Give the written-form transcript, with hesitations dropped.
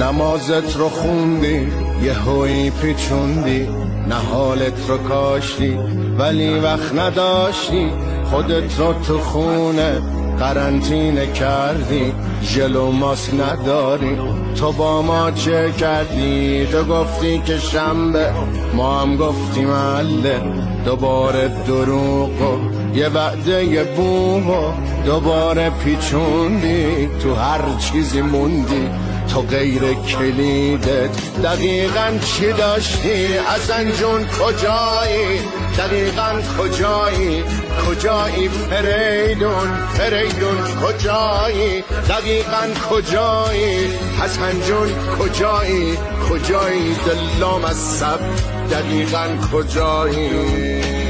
نمازت رو خوندی یه هوی پیچوندی، نه حالت رو کاشتی ولی وقت نداشتی، خودت رو تو خونه قرنطینه کردی، ژل و ماسک نداری. تو با ما چه کردی؟ تو گفتی که شنبه، ما هم گفتیم محله، دوباره دروغ و یه وعده یه بوم و دوباره پیچوندی، تو هر چیزی موندی. تو غیر کلیدت دقیقاً چی داشتی؟ حسن جون کجایی؟ دقیقاً کجایی؟ کجایی فریدون؟ فریدون کجایی؟ دقیقاً کجایی؟ حسن جون کجایی؟ کجایی دلام از سب؟ دقیقاً کجایی؟